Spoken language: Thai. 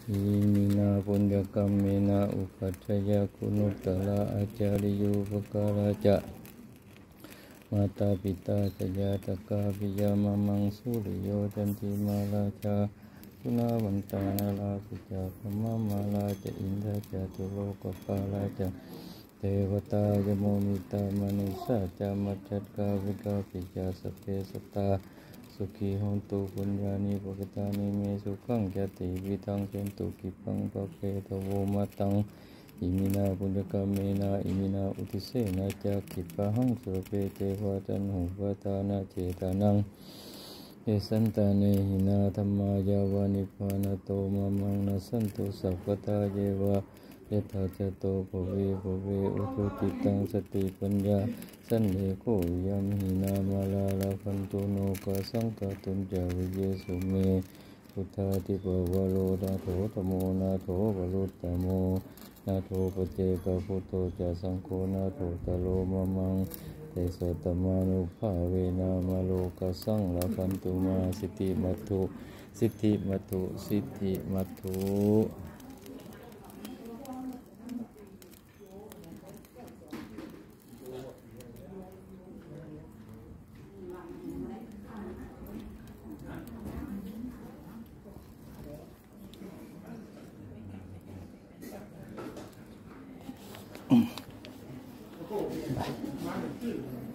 อิมินาปุญญกรรมเมนะอุปัชฌยคุณุตตระอาจาริโยปการะจะมาตาปิตาสยาตกาปิยามะมังสุริโยจันติมาราชาสุนาวันตานาลาปิจาภมมาลาจะอินทจตุโลกปาลาจะเทวตายโมมิตามนุสาจามัจจัตกาวิกาปิจาสเพสตาสุขีหนตุปุญญานิปกตานิเมสุขังจติวิทังเสนตุกิปังปะเพทโวมาตังอิมินาปุญญกรรมเมนะอิมินาอุทิเสนะจักขิปะหังสุรเปเทวะจันหุปตานะเจตานังเอสันตาเนหินาธรรมายาวานิพพานโตมะมังนะสันตุสัพพตาเยวะยะถาจโตภเวอุทุติตังสติปัญญาสันเลโกยัมหินามาลาลาคันตุโนกะสังกตุนจาวิเยสุเมพุทธาทิปวโรนาโถธโมนาโถวรุตตโมนาโถปเจกพุทโธจะสังโฆนาโถตโลมะมังเตสตมานุภาเวนามาโลกะสังลาคันตุมาสิทธิมัตถุสิทธิมัตถุสิทธิมัตถุBye.